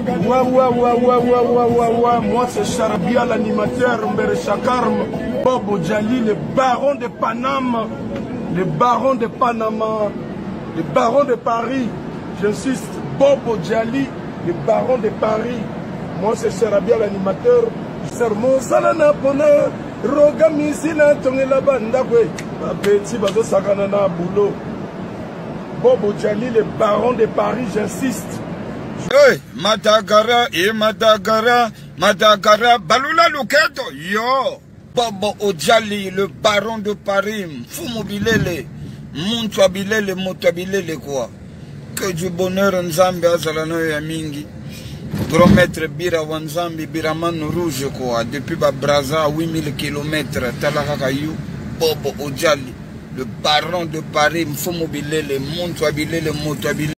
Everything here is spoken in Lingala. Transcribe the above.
Ouais. Moi c'est Charabia, l'animateur, Mbere Chakarm, Bobo Djali, le baron de Panama, le baron de Panama, le baron de Paris. J'insiste, Bobo Djali, le baron de Paris. Moi c'est Charabia, l'animateur. Sermon Salana Pona, Roga Misina, Tongela Bandagwe, Petit Bazo Sakanana Boulot. Bobo Djali, le baron de Paris, j'insiste. Hey, Madagara, Madagara, Balula Luketo, yo, Bobo Djali, le baron de Paris, Fumobilele, Moutabilele, quoi. Que du bonheur, Nzambi, Azalano Yamingi. Grand maître Bira Wanzambi, Biraman Rouge, quoi. Depuis Braza, 8000 km, Talakayou, Bobo Djali, le baron de Paris, Fumobilele, Moutabilele.